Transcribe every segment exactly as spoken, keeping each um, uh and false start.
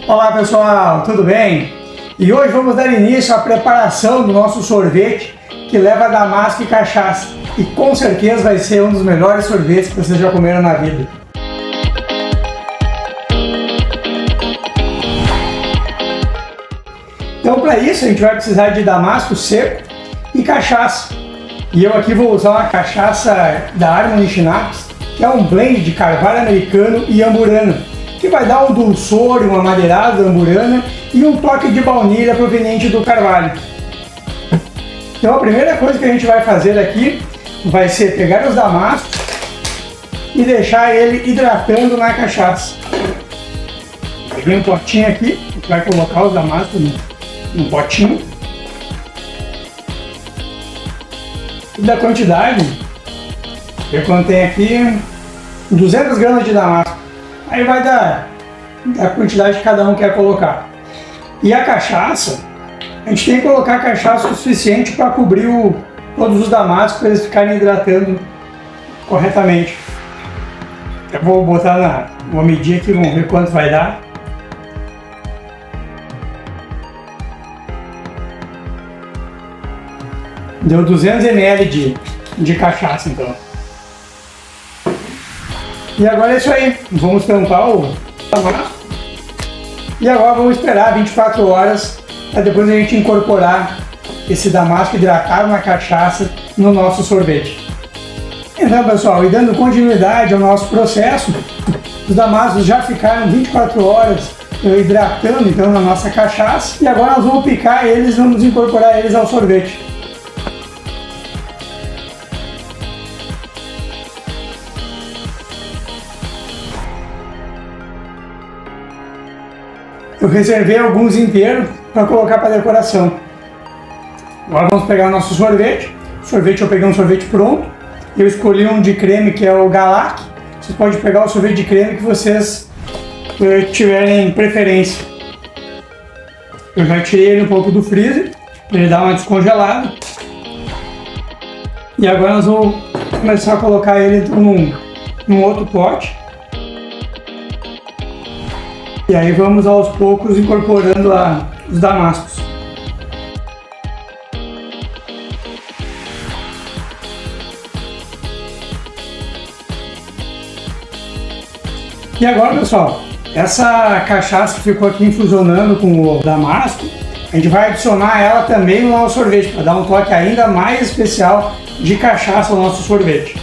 Olá pessoal, tudo bem? E hoje vamos dar início à preparação do nosso sorvete que leva damasco e cachaça. E com certeza vai ser um dos melhores sorvetes que vocês já comeram na vida. Então para isso a gente vai precisar de damasco seco e cachaça. E eu aqui vou usar uma cachaça da Harmony Schnapps, que é um blend de carvalho americano e amburana, que vai dar um dulçor e uma madeirada amburana e um toque de baunilha proveniente do carvalho. Então a primeira coisa que a gente vai fazer aqui vai ser pegar os damascos e deixar ele hidratando na cachaça. Peguei um potinho aqui, a gente vai colocar os damascos no, no potinho. E da quantidade, eu contei aqui duzentas gramas de damasco. Aí vai dar a quantidade que cada um quer colocar. E a cachaça, a gente tem que colocar a cachaça o suficiente para cobrir o, todos os damascos para eles ficarem hidratando corretamente. Eu vou botar na, vou medir aqui, vamos ver quanto vai dar. Deu duzentos mililitros de, de cachaça então. E agora é isso aí, vamos tampar o damasco. E agora vamos esperar vinte e quatro horas para depois a gente incorporar esse damasco hidratado na cachaça no nosso sorvete. Então pessoal, e dando continuidade ao nosso processo, os damascos já ficaram vinte e quatro horas hidratando então na nossa cachaça. E agora nós vamos picar eles e vamos incorporar eles ao sorvete. Eu reservei alguns inteiros para colocar para decoração. Agora vamos pegar o nosso sorvete. Sorvete, eu peguei um sorvete pronto. Eu escolhi um de creme que é o Galac. Vocês podem pegar o sorvete de creme que vocês tiverem preferência. Eu já tirei ele um pouco do freezer para ele dar uma descongelada. E agora nós vamos começar a colocar ele num, num outro pote. E aí vamos aos poucos incorporando a, os damascos. E agora pessoal, essa cachaça que ficou aqui infusionando com o damasco, a gente vai adicionar ela também no nosso sorvete, para dar um toque ainda mais especial de cachaça ao nosso sorvete.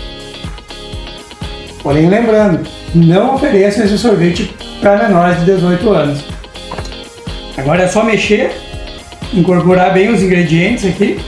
Porém lembrando, não ofereçam esse sorvete para menores de dezoito anos. Agora é só mexer, incorporar bem os ingredientes aqui.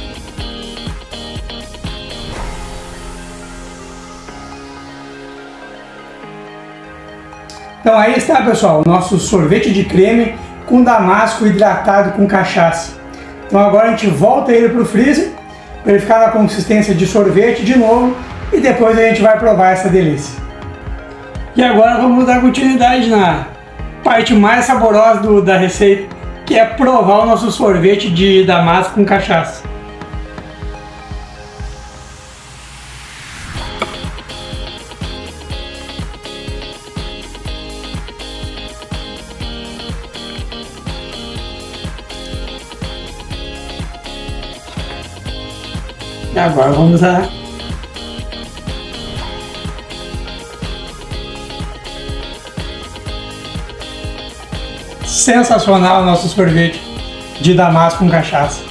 Então aí está pessoal, o nosso sorvete de creme com damasco hidratado com cachaça. Então agora a gente volta ele para o freezer, para ele ficar na consistência de sorvete de novo, e depois a gente vai provar essa delícia. E agora vamos dar continuidade na parte mais saborosa do, da receita, que é provar o nosso sorvete de damasco com cachaça. E agora vamos a sensacional o nosso sorvete de damasco com cachaça.